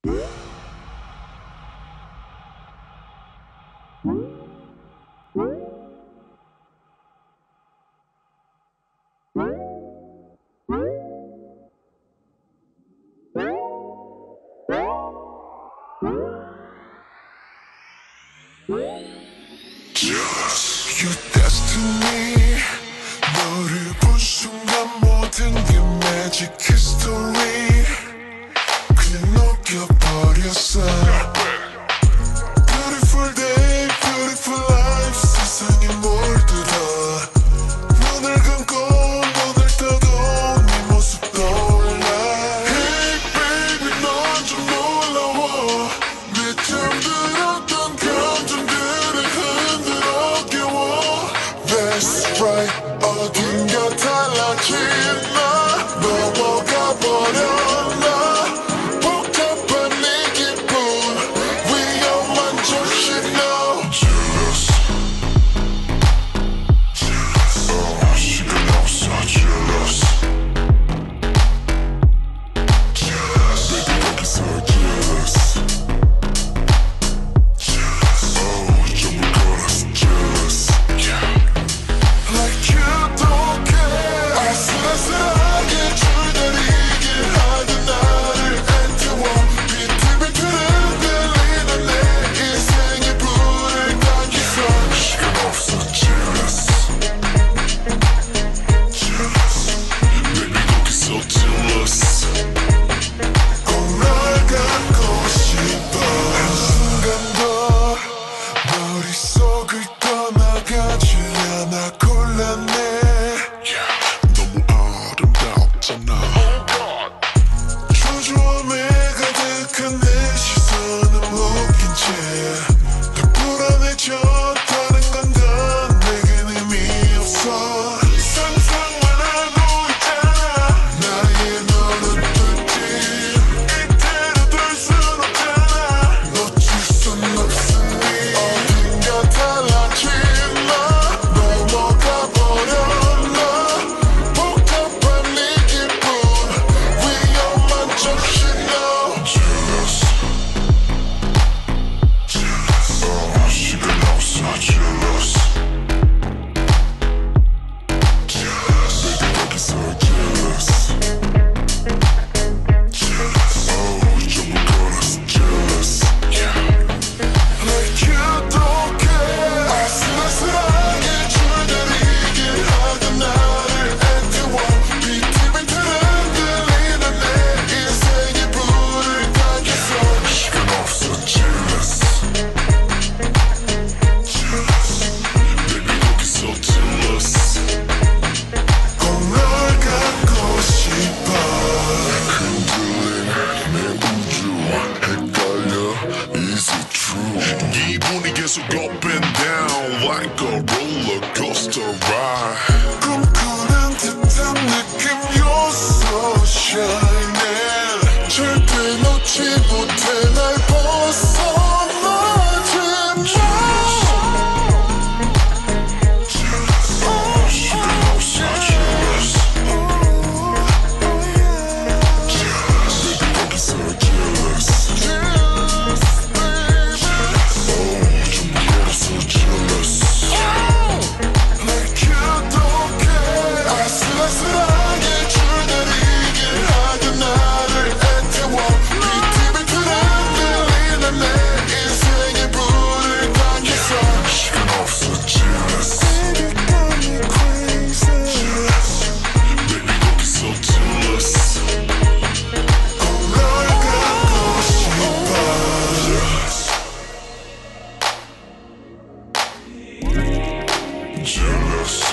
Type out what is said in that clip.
Your destiny 너를 본 순간 모든 게 magic history 그냥 녹여버렸어 Beautiful day, beautiful life 세상에 몰두다 눈을 감고 눈을 떠도 네 모습 떠올라 Hey baby 넌 좀 놀라워 내 잠들었던 감정들을 흔들어 깨워 That's right 어딘가 달라진 나 넘어가 버렸나 복잡한 네 기분 위험한 조시 now Jealous Jealous 시간 없어 Jealous Jealous Baby 여기서 Jealous Jealous 점을 걸었어 Jealous Like you don't care 아슬아슬하게 줄다리게 하던 나를 애태워 비틀비틀 들리는 내 인생의 불을 당겼어 시간 없어 Jealous Jealous Baby 거기서 Jealous 꼭 널 갖고 싶어 한순간도 머릿속을 떠나가지 않아 곤란해 너무 아름답잖아 초조함에 가득한 내 시선은 묶인 채더 불안해져 다른 건 다 내겐 의미 없어 상상만 하고 있잖아 나의 너는 뜻이 이대로 둘 순 없잖아 놓칠 순 없으니 어딘가 달라진 나 넘어가 버렸나 복잡한 네 기분 위험한 조시 now Jealous Jealous 시간 없어 Jealous Jealous Baby 여기서 Jealous Jealous 점을 걸었어 Jealous Like you don't care 아슬아슬하게 줄다리게 하던 나를 애태워 비틀비틀 들리는 내 인생의 불을 당겼어 시간 없어 Jealous Jealous Baby 여기서 Jealous 꼭 널 갖고 싶어 흔들린 내 우주 헷갈려 Is it true 기분이 계속 up and down Like a roller coaster ride 꿈꾸는 듯한 느낌 You're so shining 절대 놓지 못해 날 벗어나지 시간 없어 Jealous Jealous Baby 여기서 Jealous 점을 걸었어 Jealous Like you don't care 아슬아슬하게 줄다리게 하던 나를 애태워 비틀비틀 들리는 내 인생의 불을 당겼어 시간 없어 Jealous Baby 거기서 Jealous 꼭 널 갖고 싶어 Jealous